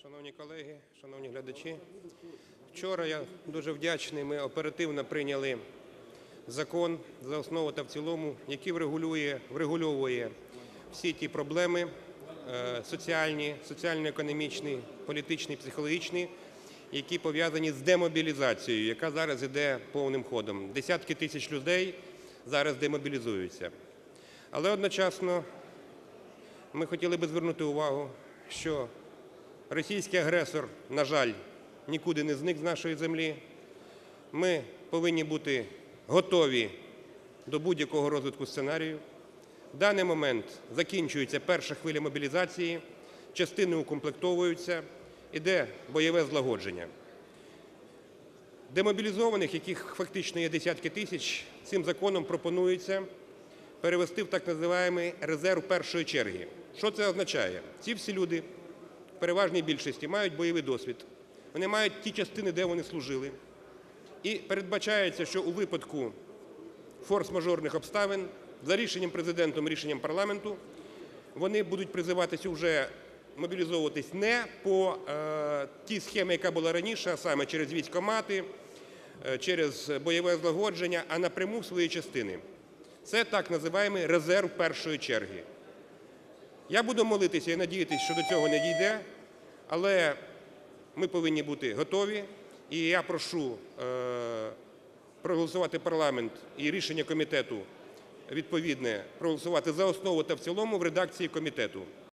Шановні колеги, шановні глядачі, вчора я дуже вдячний, ми оперативно прийняли закон за основу та в цілому, який врегульовує всі ті проблеми соціальні, соціально-економічні, політичні, психологічні, які пов'язані з демобілізацією, яка зараз іде повним ходом. Десятки тисяч людей зараз демобілізуються. Але одночасно ми хотіли би звернути увагу, що російський агресор, на жаль, нікуди не зник з нашої землі. Ми повинні бути готові до будь-якого розвитку сценарію. В даний момент закінчується перша хвиля мобілізації, частини укомплектовуються, іде бойове злагодження. Демобілізованих, яких фактично є десятки тисяч, цим законом пропонується перевести в так званий резерв першої черги. Що це означає? Ці всі люди, в переважній більшості, мають бойовий досвід, вони мають ті частини, де вони служили. І передбачається, що у випадку форс-мажорних обставин, за рішенням Президента, рішенням парламенту, вони будуть призиватися вже мобілізовуватись не по тій схемі, яка була раніше, а саме через військкомати, через бойове злагодження, а напряму в свої частини. Це так званий резерв першої черги. Я буду молитися і надіятися, що до цього не дійде, але ми повинні бути готові. І я прошу проголосувати парламент і рішення комітету відповідне проголосувати за основу та в цілому в редакції комітету.